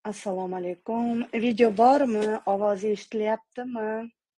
Assalomu alaykum. Video bormi? Ovozi eshitilyaptimi?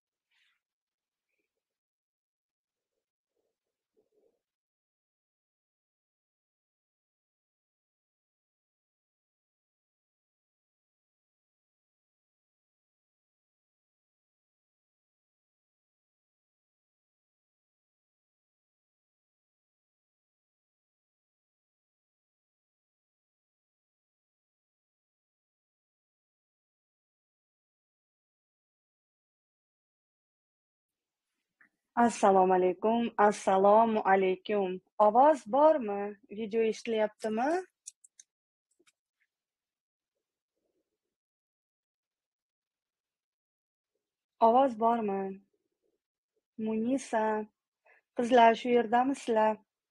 Assalomu alaykum. Assalomu alaykum. Ovoz bormi? Video eshitilyaptimi? Ovoz bormi? Munisa, qizlar shu yerdamisizlar?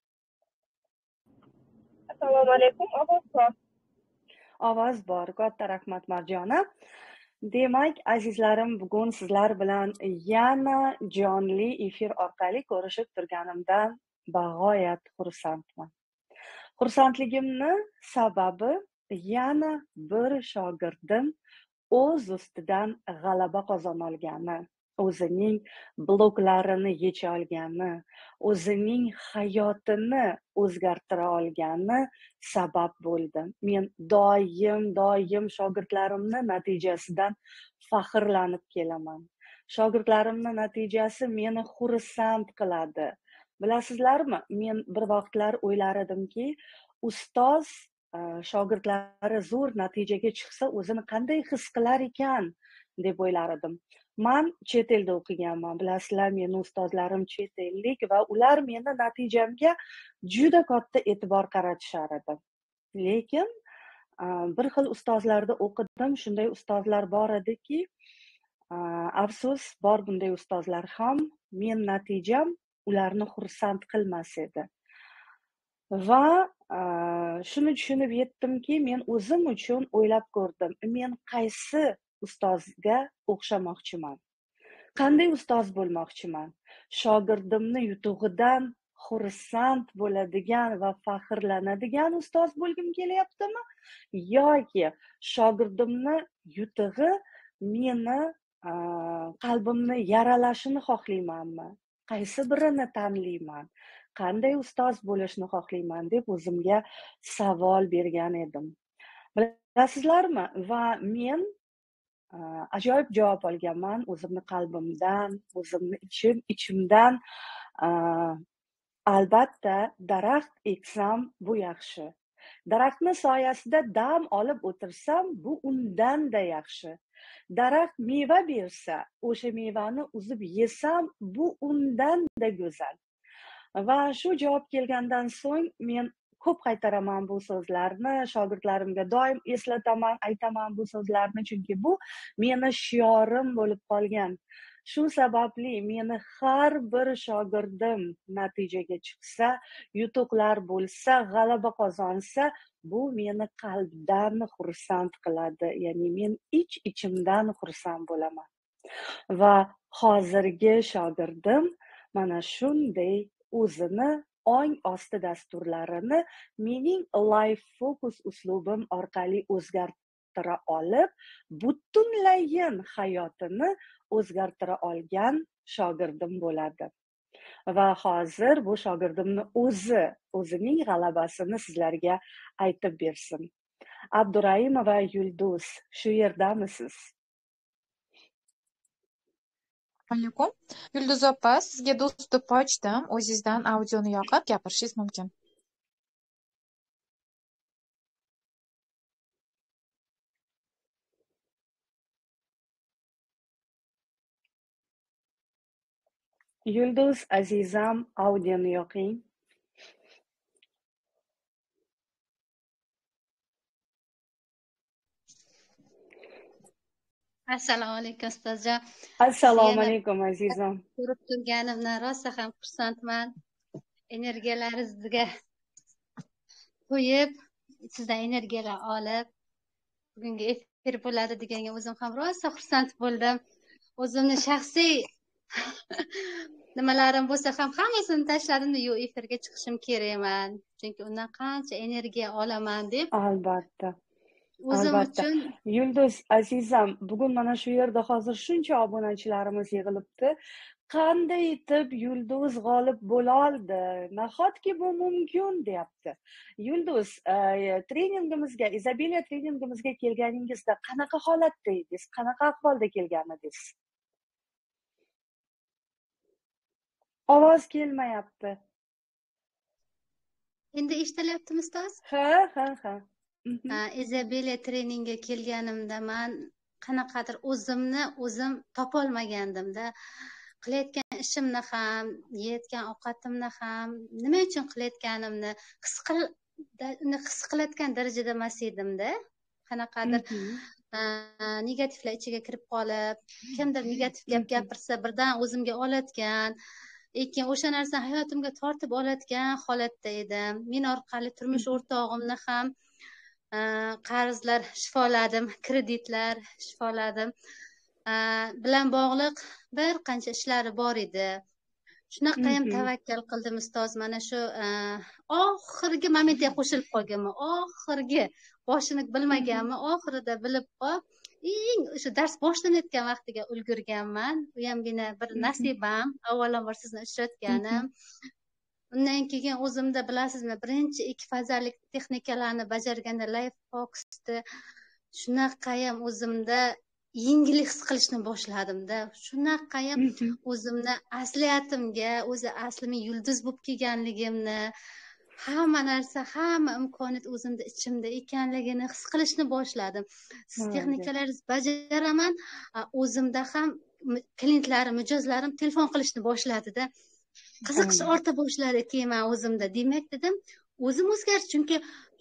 Assalomu alaykum, ovoz bor. Ovoz bor. Katta rahmat Marjona. Demak, azizlarim, bugun sizlar bilan yana jonli efir orqali ko'rishib turganimdan bag'oyat xursandman. Xursandligimni sababi yana bir shogirdim o'z ustidan g'alaba qozona olgani, o'zining bloklarini yecha olgani, o'zining hayotini o'zgartira olgani sabab bo'ldi. Men doim shogirdlarimni natijasidan faxrlanib kelaman. Shogirdlarimni natijasi meni xursand qiladi. Bilasizlarmi, men bir vaqtlar o'ylar edimki, ustoz shogirdlari zo'r natijaga chiqsa o'zini qanday his qilar ekan deb o'ylar edim. Men chet elda o'qiganman. Bilasizlar, meni ustozlarim chet ellik va ular meni natijamga juda katta e'tibor qaratishar edi. Lekin bir xil ustozlarda o'qidim. Shunday ustozlar bor ediki, afsus, bor bunday ustozlar ham, men natijam ularni xursand qilmas edi. Va shuni tushunib yetdimki, men o'zim uchun o'ylab ko'rdim. Men qaysi ustozga o'xshamoqchiman? Qanday ustoz bo'lmoqchiman? Shogirdimni yutug'idan xursand bo'ladigan va faxrlanadigan ustoz bo'lgim kelyaptimi? Yoki shogirdimni yutug'i meni qalbimni yaralashini xohlaymanmi? Qaysi birini tanlayman? Qanday ustoz bo'lishni xohlayman deb o'zimga savol bergan edim. Bilasizlarmi? Va men ajoyib javob olganman o'zimni qalbimdan, o'zimni ichimdan. Albatta, daraxt eksam bu yaxshi. Daraxtni soyasida dam olib o'tirsam, bu undan-da yaxshi. Daraxt meva bersa, o'sha mevani uzib yesam, bu undan-da go'zal. Va shu javob kelgandan so'ng men ko'p qaytaraman bu so'zlarni, shogirdlarimga doim eslataman, aytaman bu so'zlarni, chunki bu meni shiorim bo'lib qolgan. Shu sababli meni har bir shogirdim natijaga chiqsa, yutuqlar bo'lsa, g'alaba qozonsa, bu meni qalbdan xursand qiladi. Ya'ni men ich-ichimdan xursand bo'laman. Va hozirgi shogirdim mana shunday o'zini ong osti dasturlarini mening Life Focus uslubim orqali o'zgartira olib, butunlayin hayotini o'zgartira olgan shogirdim bo'ladi. Va hozir bu shogirdimni o'zining g'alabasini sizlarga aytib bersin. Abduraimova Yulduz, shu yerdamisiz? Alaykum. Yulduz opa, sizga do'stlik ochdim. O'zingizdan audioni yoqib gapirishingiz mumkin. Yulduz azizam, audioni yoqing. Assalomu alaykum ustozjon. Assalomu alaykum azizam. Ko'rib turganimdan rosa ham xursandman. Energiyalaringizga qo'yib, sizdan energiyalar olib, bugungi efir bo'ladi deganga o'zim ham rosa xursand bo'ldim. O'zimni shaxsiy nimalarim bo'lsa ham hammasini tashladim-da, yo'q, efirga chiqishim kerakman. Chunki undan qancha energiya olaman deb. Albatta. o'zim Albatta. uchun Yulduz azizam, bugun mana shu yerda hozir shuncha obunachilarimiz yig'ilibdi. Qanday etib Yulduz g'olib bo'loldi? Nahotki bu mumkin deyapti. Yulduz, treningimizga, Izabelya treningimizga kelganingizda qanaqa holatda edingiz? Qanaqa ahvolda kelgan edingiz? Ovoz kelmayapti. endi eshitilyaptimi ustoz? Ha. Izabelya treningga kelganimda man qanaqadir o'zimni o'zim topolmagandimda. Qilayotgan ishimni ham, yeyotgan ovqatimni ham, nima uchun qilayotganimni his qilayotgan darajada emas edimda. Qanaqadir negativlar ichiga kirib qolib, kimdir negativ gap gapirsa birdan o'zimga olayotgan, lekin o'sha narsani hayotimga tortib olayotgan holatda edim. Men orqali turmush o'rtog'imni ham qarzlar shifoladim, kreditlar shifoladim bilan bog'liq bir qancha ishlari bor edi. Shunaqayam tavakkal qildim ustoz. Mana shu oxirgi momentga qo'shilib qolganman. Oxirgi boshini bilmaganman, oxirida bilib qolib, eng o'sha dars boshlanayotgan vaqtiga ulgurganman. Bu ham meni bir nasibam. Avvalambor sizni uchratganim. Undan keyin o'zimda bilasizmi, birinchi 2 fazalik texnikalarni bajarganda Life Fox'ni shunaqayam o'zimda yengillik his qilishni boshladim-da. Shunaqayam o'zimni asliyatimga, o'zi aslimga yulduz bo'lib kelganligimni, hamma narsa, hamma imkoniyat o'zimda ichimda ekanligini his qilishni boshladim. Siz texnikalaringizni bajaraman, o'zimda ham klientlarim, mijozlarim telefon qilishni boshladi-da. Qiziqish orta boshladi keyin men o'zimda. Demak dedim, o'zim o'zgardi, chunki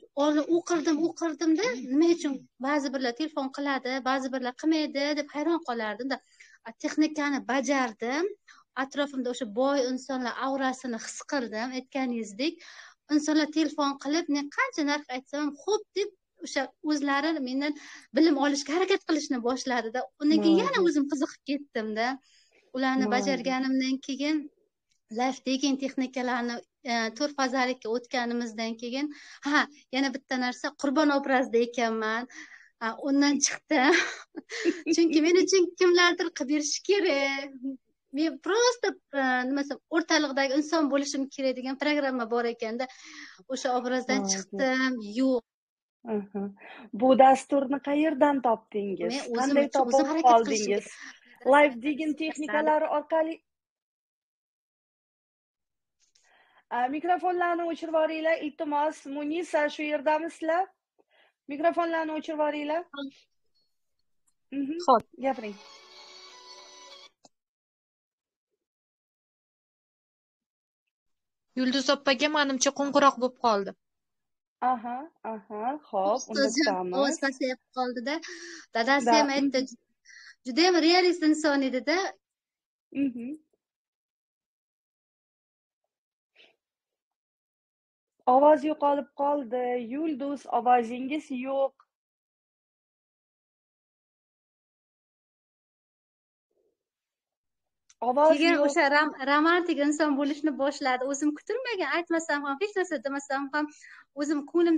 o'qirdimda, nima uchun ba'zi birlar telefon qiladi, ba'zi birlar qilmaydi deb hayron qolardim-da. Texnikani bajardim, atrofimda o'sha boy insonlar aurasini his qildim. Aytganingizdek, insonlar telefon qilib, men qancha narx aytsam, xo'p deb o'sha o'zlari mendan bilim olishga harakat qilishni boshladida. Undan keyin yana o'zim qiziqib ketdim-da. Ularni bajarganimdan keyin Life degan texnikalarni 4 fazalikka o'tganimizdan keyin yana bitta narsa, qurbon obrazda ekanman. Undan chiqdim. Chunki men uchun kimlardir qilib berish kerak. Men prosta nima desam, o'rtaliqdagi inson bo'lishim kerak degan programma bor ekanda, o'sha obrazdan chiqdim. Yo'q. Bu dasturni qayerdan topdingiz? Qanday topib qoldingiz? Life degan texnikalari orqali mikrofonlarni o'chirib yuboringlar, iltimos. Munisa, shu yerdamisizlar? Mikrofonlarni o'chirib yuboringlar. Xo'p, gapiring. Yulduz opaga menimcha qo'ng'iroq bo'lib qoldi. Xo'p, unda kutamiz. O'z pasayib qoldi-da. Dadasi ham aytdi, juda ham realist inson edi-da. Ovoz yo'qolib qoldi. Yulduz, ovozingiz yo'q. Keyin o'sha romantik inson bo'lishni boshladi. O'zim kutilmagan, aytmasam ham, hech narsa demasam ham, o'zim ko'nglimda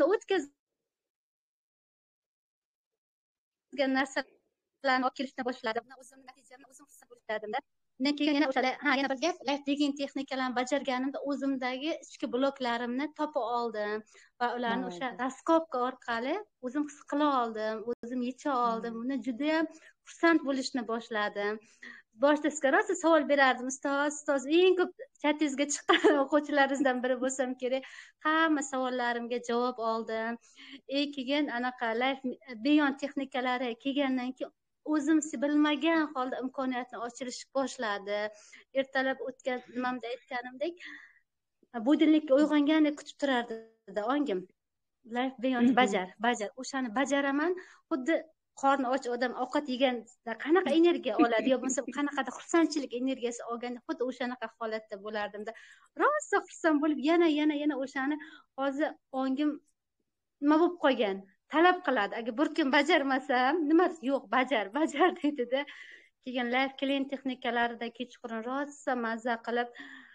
o'tkazgan narsalarni olib kelishni boshladim. O'zimni natijamni o'zim his qilishdim-da. Undan keyin yana o'sha yana bir gap, Life degan texnikalarni bajarganimda o'zimdagi ichki bloklarimni topa oldim va ularni o'sha raskopka orqali o'zim his qila oldim, o'zim yecha oldim. Uni juda ham xursand bo'lishni boshladim. Boshda sizga rosa savol berardim, ustoz, eng ko'p chatingizga chiqqan o'quvchilaringizdan biri bo'lsam kerak. Hamma savollarimga javob oldim. Keyin anaqa Life Beyond texnikalari kelgandan keyin o'zim bilmagan holda imkoniyatni ochilish boshladi. Ertalab o'tgan nimamda aytganimdek, budilnikka uyg'ongandek kutib turardi ongim. Life Beyond bajar. O'shani bajaraman. Xuddi qorni och odam ovqat yeganda qanaqa energiya oladi, yo bo'lmasa qanaqadir xursandchilik energiyasi olganda xuddi o'shanaqa holatda bo'lardim-da. Rosa xursand bo'lib yana o'shani hozir ongim nima bo'lib qolgan, talab qiladi. Agar bir kun bajarmasam, nima yo'q, bajar deydi-da. Keyin Life Clean texnikalarida kechqurun rosa mazza qilib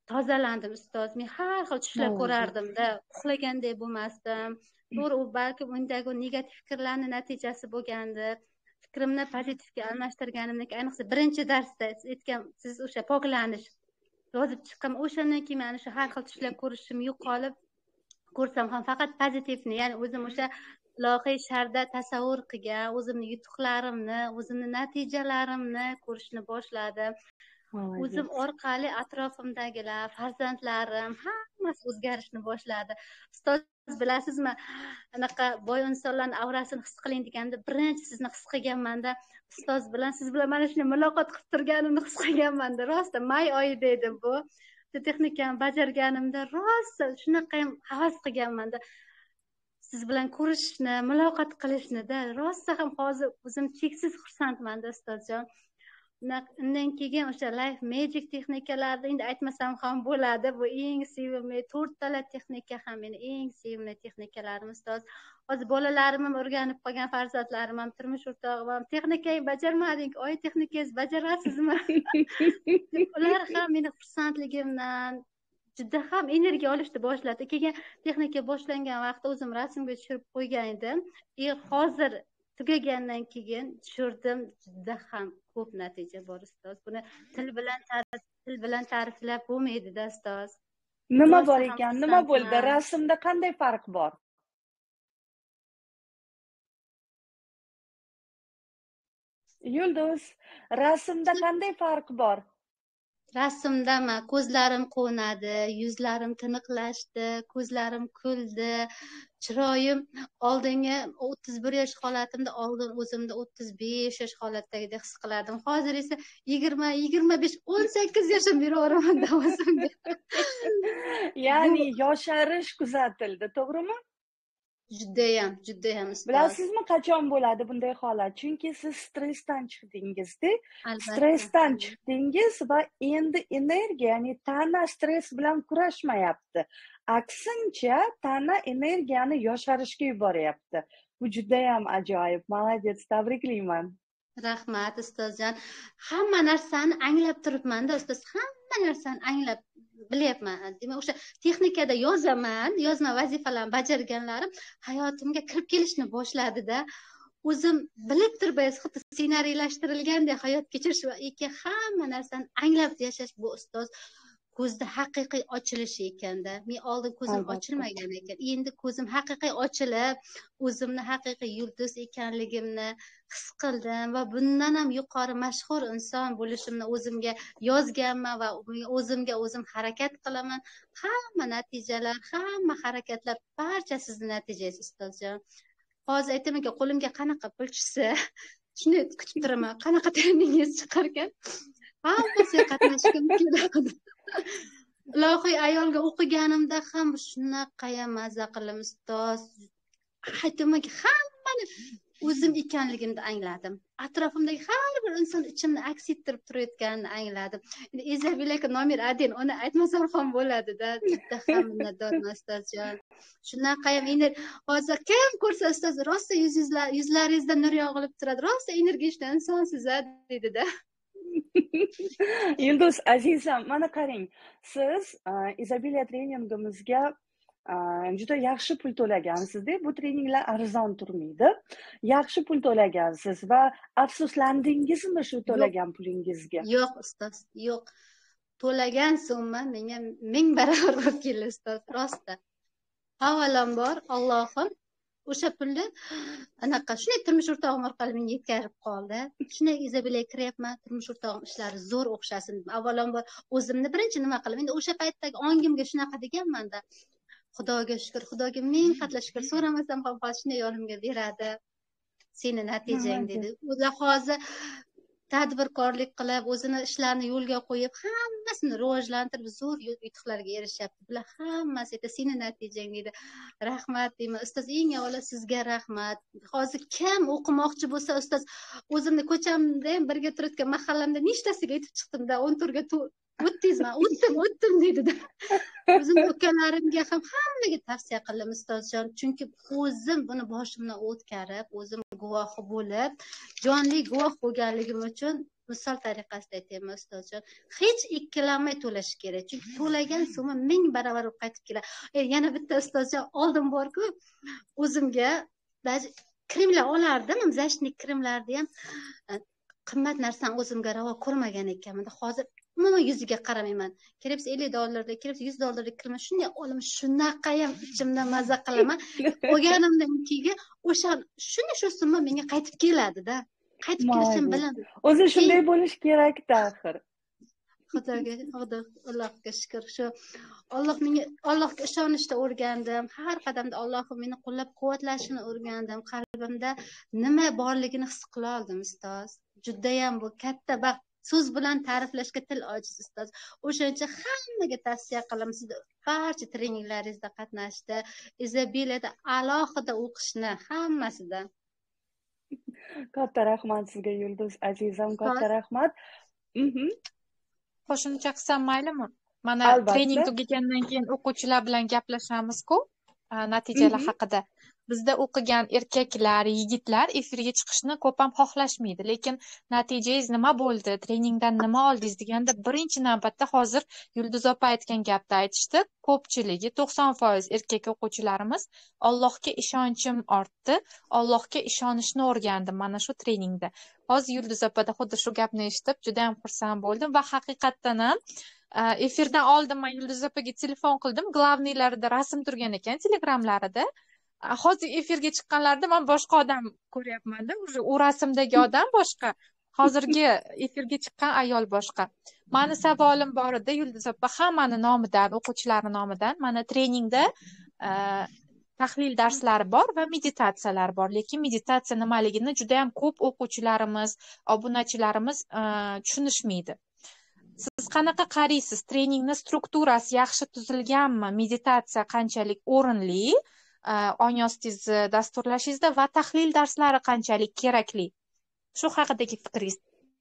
tozalandim ustoz. Men har xil tushlar ko'rardimda, uxlaganday bo'lmasdim. To'g'ri, u balki undagi negativ fikrlarning natijasi bo'lgandir. Fikrimni pozitivga almashtirganimdan keyin, ayniqsa birinchi darsda aytgan siz o'sha poklanish yozib chiqqan, o'shandan keyin mana shu har xil tushlar ko'rishim yo'qolib, ko'rsam ham faqat pozitivni, ya'ni o'zim o'sha ilohiy sharda tasavvur qilgan o'zimni yutuqlarimni, o'zimni natijalarimni ko'rishni boshladim. O'zim orqali atrofimdagilar, farzandlarim hammasi o'zgarishni boshladi. Ustoz, bilasizmi, anaqa boy insonlarning aurasini his qiling deganda birinchi sizni his qilganmanda, ustoz bilan siz bilan mana shuni muloqot qilib turganimni his qilganmanda. Rosta may oyida edi bu. Texnikani bajarganimda rosta shunaqa ham havas qilganmanda. Siz bilan ko'rishishni, muloqot qilishni-da, rosta ham hozir o'zim cheksiz xursandman ustozjon. Undan keyin o'sha Life Magic texnikalarni endi aytmasam ham bo'ladi. Bu eng sevimli 4 tala texnika ham meni eng sevimli texnikalarim ustoz. Hozir bolalarim ham o'rganib qolgan, farzandlarim ham, turmush o'rtog'im ham texnikani bajarmading, oy texnikangiz bajarasizmi? Ular ham meni xursandligimdan juda ham energiya olishni boshladi. Keyin texnika boshlangan vaqtda o'zim rasmga tushirib qo'ygan edim. Hozir tugagandan keyin tushirdim, juda ham ko'p natija bor ustoz. Buni til bilan ta'riflab bo'lmaydi-da ustoz. Nima bor ekan? Nima bo'ldi? Rasmda qanday farq bor? Yulduz, rasmda qanday farq bor? Rasmdami ko'zlarim quvnadi, yuzlarim tiniqlashdi, ko'zlarim kuldi, chiroyim oldingi 31 yosh holatimda oldin o'zimda 35 yosh holatdagidek his qilardim. Hozir esa 20, 25, 18 yoshim yuraveraman o'zimga. Ya'ni yosharish kuzatildi, to'g'rimi? Judayam ustoz. Bilasizmi qachon bo'ladi bunday holat? Chunki siz stressdan chiqdingiz-da. Stressdan chiqdingiz va endi energiya, ya'ni tana stress bilan kurashmayapti. Aksincha, tana energiyani yosharishga yuboryapti. Bu juda ham ajoyib. Молодец, tabriklayman. Rahmat ustozjon. Hamma narsani anglab turibman-da ustoz. Hamma narsani anglab bilyapman. Demak, o'sha texnikada yozaman, yozma vazifalarni bajarganlarim hayotimga kirib kelishni boshladi-da. O'zim bilib turib, xuddi ssenariylashtirilgandek hayot kechirish va hamma narsani anglab yashash bu ustoz ko'zda haqiqiy ochilish ekanda. Men oldin ko'zim ochilmagan ekan. Endi ko'zim haqiqiy ochilib, o'zimni haqiqiy yulduz ekanligimni his qildim va bundan ham yuqori mashhur inson bo'lishimni o'zimga yozganman va o'zimga o'zim harakat qilaman. Hamma natijalar, hamma harakatlar barcha sizning natijangiz ustozjon. Hozir aytamanki, qo'limga qanaqa pul tushsa, shuni kutib turaman. Qanaqa treningingiz chiqar ekan? Hammasiga qatnashishim keladi. Ilohiy ayolga o'qiganimda ham shunaqa ham mazza qildim ustoz. Aytamanki, hammani o'zim ekanligimni angladim. Atrofimdagi har bir inson ichimni aks ettirib turayotganini angladim. Endi Izabelaka nomer 1, uni aytmasam ham bo'ladi-da. Juda ham minnatdorman ustozjon. Shunaqa ham endi hozir kim ko'rsa ustoz, rosa yuzlaringizda nur yog'ilib turadi. Rosa energishli insonsiz-a dedi-da. Yulduz azizam, mana qarang. Siz Izabela treningimizga juda yaxshi pul to'lagansiz-da. Bu treninglar arzon turmaydi. Yaxshi pul to'lagansiz va afsuslandingizmi shu to'lagan pulingizga? Yo'q ustoz, yo'q. To'lagan summa menga 1000 barobar bo'lib keldi ustoz, rosta. Avvalambor Allohim o'sha pulni anaqa shunday turmush o'rtog'im orqali menga yetkazib qoldi. Shunday Izabelaga kiryapman, turmush o'rtog'im ishlari zo'r o'xshasin. Avvalambor o'zimni birinchi nima qilib, endi o'sha paytdagi ongimga shunaqa deganman-da. Xudoga shukr, Xudoga ming qatla shukr. So'ramasam ham hozir shunday yonimga beradi. Seni natijang dedi. O'zi hozir tadbirkorlik qilib, o'zini ishlarini yo'lga qo'yib, hammasini rivojlantirib, zo'r yutuqlarga erishyapti. Bular hammasi seni natijang dedi. Rahmat deyman. Ustoz, eng avvalo sizga rahmat. Hozir kim o'qimoqchi bo'lsa, ustoz, o'zimni ko'chamda ham birga turadigan mahallamda nechtasiga aytib chiqdim-da, 14 ga o'tdingizmi? O'tdim dedi-da. O'zim ukalarimga ham hammaga tavsiya qildim ustozjon, chunki o'zim buni boshimdan o'tkazib, o'zim guvohi bo'lib, jonli guvoh bo'lganligim uchun misol tariqasida aytayman ustozjon, hech ikkilanmay to'lash kerak, chunki to'lagan summa 1000 barobar qaytib keladi. Yana bitta ustozjon oldin borku, o'zimga kremlar olardim, zashnik kremlarni ham qimmat narsani o'zimga ravo ko'rmagan ekanman. Hozir umuman yuziga qaramayman. Kerak bo'lsa $50, kerak bo'lsa $100 krem shunday olaman, shunaqa ham ichimdan maza qilaman. Olganimdan keyin o'sha shunday shu summa menga qaytib keladi-da. Qaytib kelishim bilan o'zi shunday bo'lish kerak-da axir. Xudoga, Allohga shukr. Shu Allohga ishonishda o'rgandim. Har qadamda Allohim meni qo'llab-quvvatlashini o'rgandim. Qalbimda nima borligini his qila oldim ustoz. Judayam bu katta baxt. So'z bilan ta'riflashga til ojiz ustoz. O'shaning uchun hammaga tavsiya qilaman, siz barcha treninglaringizda qatnashdi, Izabiliyada alohida o'qishni hammasida. Katta rahmat sizga Yulduz azizam, katta rahmat. Qo'shimcha qilsam maylimi? Mana Albatta. trening tugagandan keyin o'quvchilar bilan gaplashamiz-ku, natijalar haqida. Bizda o'qigan erkaklar, yigitlar efirga chiqishni ko'p ham xohlashmaydi, lekin natijangiz nima bo'ldi, treningdan nima oldingiz deganda birinchi navbatda hozir Yulduz opa aytgan gapni aytishdi. Ko'pchiligi 90% erkak o'quvchilarimiz Allohga ishonchim ortdi, Allohga ishonishni o'rgandim mana shu treningda. Hozir Yulduz opada xuddi shu gapni eshitib juda ham xursand bo'ldim va haqiqatdan ham efirdan oldin men Yulduz opaga telefon qildim, glavniylarida rasm turgan ekan telegramlarida. Hozir efirga chiqqanlarda men boshqa odam ko'ryapman-da, u rasmdagi odam boshqa, hozirgi efirga chiqqan ayol boshqa. Mani savolim bor edi Yulduz opa, hammani nomidan, o'quvchilarning nomidan. Mana treningda tahlil darslari bor va meditatsiyalar bor, lekin meditatsiya nimaligini juda ham ko'p o'quvchilarimiz, obunachilarimiz tushunishmaydi. Siz qanaqa qaraysiz? Treningning strukturasi yaxshi tuzilganmi? Meditatsiya qanchalik o'rinli? Ong ostingizni dasturlashingizda va tahlil darslari qanchalik kerakli? Shu haqidagi fikringiz.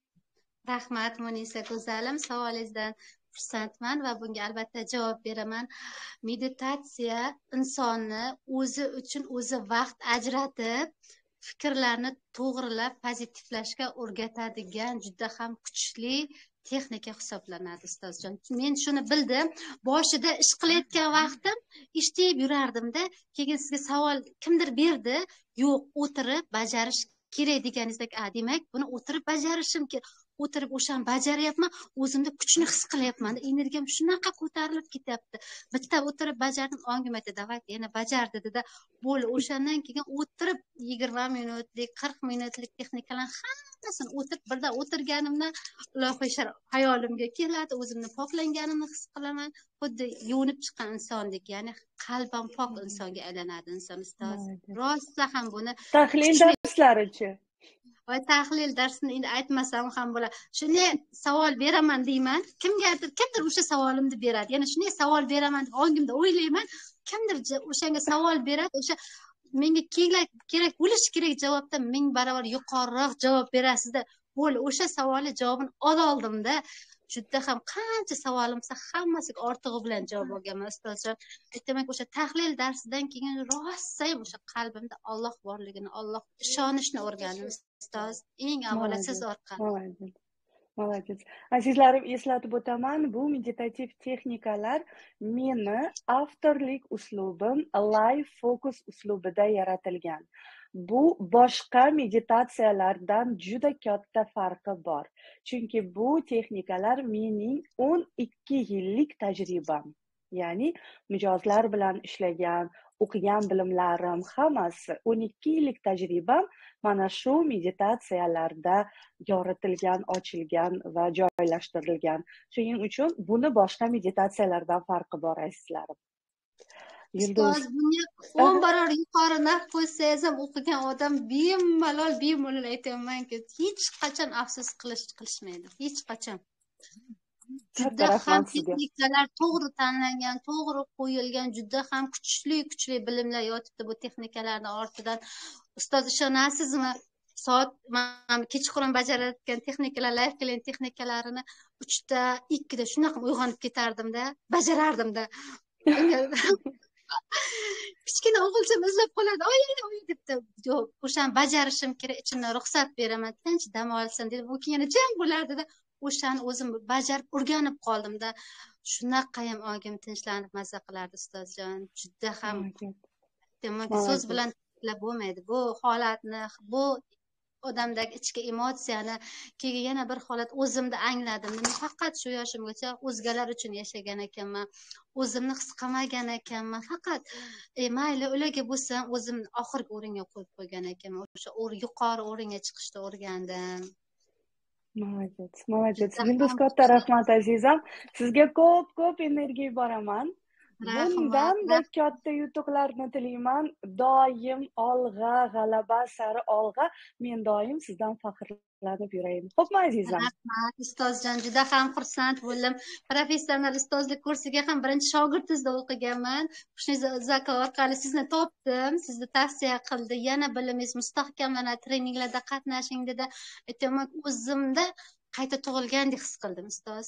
Rahmat Munisa go'zalim, savolingizdan xursandman va bunga albatta javob beraman. Meditatsiya insonni o'zi uchun o'zi vaqt ajratib, fikrlarni to'g'rilab, pozitivlashga o'rgatadigan juda ham kuchli texnika hisoblanadi ustozjon. Men shuni bildim. Boshida ish qilayotgan vaqtim ishtib yurardimda, keyin sizga savol kimdir berdi, yo'q, o'tirib bajarish kerak deganingizdek, demak, buni o'tirib bajarishim kerak. O'tirib o'shani bajaryapman, o'zimda kuchni his qilyapman. Energiyam shunaqa ko'tarilib ketyapti. Bitta o'tirib bajardim, ongim aytdi, "Davay, yana bajar" dedi-da. Bo'ldi. O'shandan keyin o'tirib 20 minutlik, 40 minutlik texnikalar hammasini o'tirib birdan o'tirganimdan ilohiy hayolimga keladi, o'zimni poklanganimni his qilaman. Xuddi yuvinib chiqqan insondek, ya'ni qalbim pok insonga aylanadi inson ustoz. Rostla ham buni Tahlil darslarichi? va tahlil darsini endi aytmasam ham bo'ladi. Shunday savol beraman deyman. Kimdir o'sha savolimni beradi. Ya'ni shunday savol beraman deb ongimda o'ylayman. Kimdir o'shanga savol beradi, o'sha menga kerak bo'lishi kerak javobdan 1000 barobar yuqoriroq javob berasizda. Bo'ldi, o'sha savolni javobini oldim-da. Juda ham qancha savolim bo'lsa hammasiga ortig'i bilan javob olganman ustozjon. Demak, o'sha tahlil darsidan keyin rosa ham o'sha qalbimda Alloh borligini, Alloh ishonishni o'rgandim ustoz. Eng avvalo siz orqali. Молодец. Azizlarim, eslatib o'taman, bu meditativ texnikalar meni avtorlik uslubim live focus uslubida yaratilgan. Bu boshqa meditatsiyalardan juda katta farqi bor. Chunki bu texnikalar mening 12 yillik tajribam. Ya'ni mijozlar bilan ishlagan, o'qigan bilimlarim hammasi 12 yillik tajribam mana shu meditatsiyalarda yoritilgan, ochilgan va joylashtirilgan. Shuning uchun buni boshqa meditatsiyalardan farqi bor azizlarim. Ustoz, bunga 10 barobar yuqori narx qo'ysangiz ham o'qigan odam bemalol aytamanki, hech qachon afsus qilishmaydi. Hech qachon. Juda ham texnikalar to'g'ri tanlangan, to'g'ri qo'yilgan, juda ham kuchli bilimlar yotibdi bu texnikalarning ortidan. Ustoz, ishonasizmi? Soat kechqurun bajarayotgan texnikalar, live qilingan texnikalarini 3da, 2da shunaqa uyg'onib ketardim-da, bajarardim-da. kichkina o'g'ilcham izlab qoladi, oyi debdi. Yo'q, o'shani bajarishim kerak, ichimdan ruxsat beraman, tinch dam olsin dedim. U keyin jim bo'lardida, o'shani o'zim bajarib o'rganib qoldimda. Shunaqayam ogim tinchlanib maza qilardi ustozjon. Juda ham demak so'z bilan ta'kidlab bo'lmaydi. Bu holatni, bu odamdagi ichki emotsiyani, keyin yana bir holat o'zimda angladim. Men faqat shu yoshimgacha o'zgalar uchun yashagan ekanman. O'zimni his qilmagan ekanman. Faqat mayli ularga bo'lsam, o'zimni oxirgi o'ringa qo'yib qo'ygan ekanman. O'sha yuqori o'ringa chiqishni o'rgandim. Молодец. Yulduz, katta rahmat azizam. Sizga ko'p energiya yuboraman. Bundanda katta yutuqlarni tilayman. Doim olg'a, g'alaba sari olg'a. Men doim sizdan faxrlanib yurayim. Xo'pmi azizam? Rahmat ustozjon, juda ham xursand bo'ldim. Professional ustozlik kursiga ham birinchi shogirdingizda o'qiganman. Xushniza Zakov orqali sizni topdim, sizni tavsiya qildi. Yana bilimingiz mustahkamlanadi, treninglarda qatnashing dedi. Aytaman, o'zimda qayta tug'ilgandek his qildim ustoz.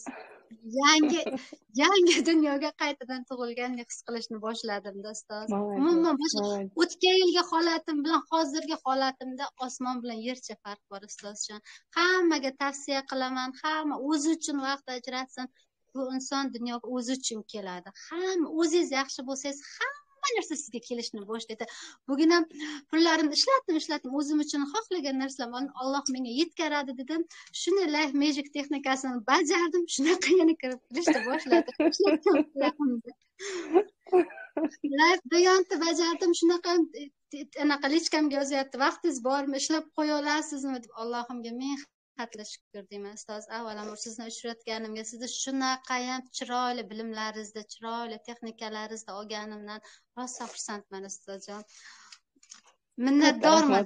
Yangi dunyoga qaytadan tug'ilgandek his qilishni boshladim-da ustoz. Umuman o'tgan yilgi holatim bilan hozirgi holatimda osmon bilan yercha farq bor ustozjon. Hammaga tavsiya qilaman, hamma o'zi uchun vaqt ajratsin. Bu inson dunyoga o'zi uchun keladi. Hamma o'zingiz yaxshi bo'lsangiz, hamma narsa sizga kelishni boshlaydi. Bugun ham pullarimni ishlatdim, o'zim uchun xohlagan narsalarimni Alloh menga yetkazadi dedim. Shuni Life Magic texnikasini bajardim, shunaqa yana kirib kelishni boshladi. Life Beyond'ni bajardim, shunaqa anaqa lichkamga yozyapti. Vaqtingiz bormi, ishlab qo'ya olasizmi deb Allohimga men hatla shukr deyman ustoz. Avvalambor sizni uchratganimga, sizni shunaqayam chiroyli bilimlaringizni, chiroyli texnikalaringizni olganimdan rosa xursandman ustozjon. Minnatdorman.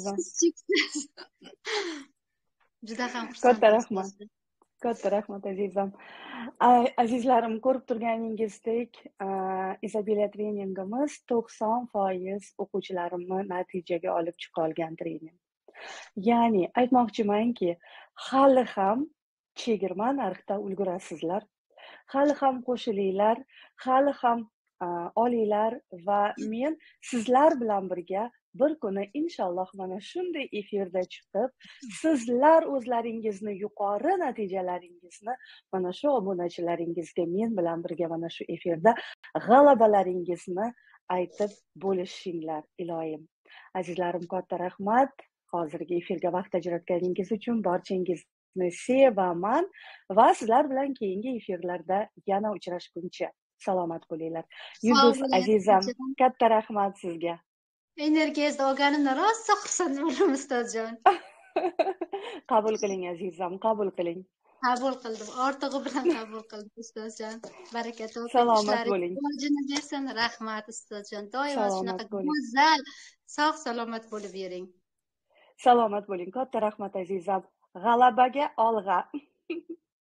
Juda ham xursandman. Katta rahmat azizam. Azizlarim, ko'rib turganingizdek, Izabella treningimiz 90% o'quvchilarimni natijaga olib chiqa olgan trening. Ya'ni aytmoqchimanki, hali ham chegirma narxda ulgurasizlar. Hali ham qo'shilinglar, hali ham olinglar va men sizlar bilan birga bir kuni inshaalloh mana shunday efirda chiqib, sizlar o'zlaringizni yuqori natijalaringizni mana shu obunachilaringizga men bilan birga mana shu efirda g'alabalaringizni aytib bo'lishinglar iloyim. Azizlarim, katta rahmat. Hozirgi efirga vaqt ajratganingiz uchun barchangizni sevaman va sizlar bilan keyingi efirlarda yana uchrashguncha salomat bo'linglar. Yulduz azizam, katta rahmat sizga. Energiyangizni olganimdan rosa xursand bo'laman ustozjon. Qabul qiling azizam, qabul qiling. Qabul qildim, ortig'i bilan qabul qildim ustozjon. Baraka toping, salomat bo'ling. Rivojini bersin. Rahmat ustozjon. Doimo shunaqa go'zal, sog' salomat bo'lib yuring. Salomat bo'ling. Katta rahmat azizam. G'alabaga olg'a.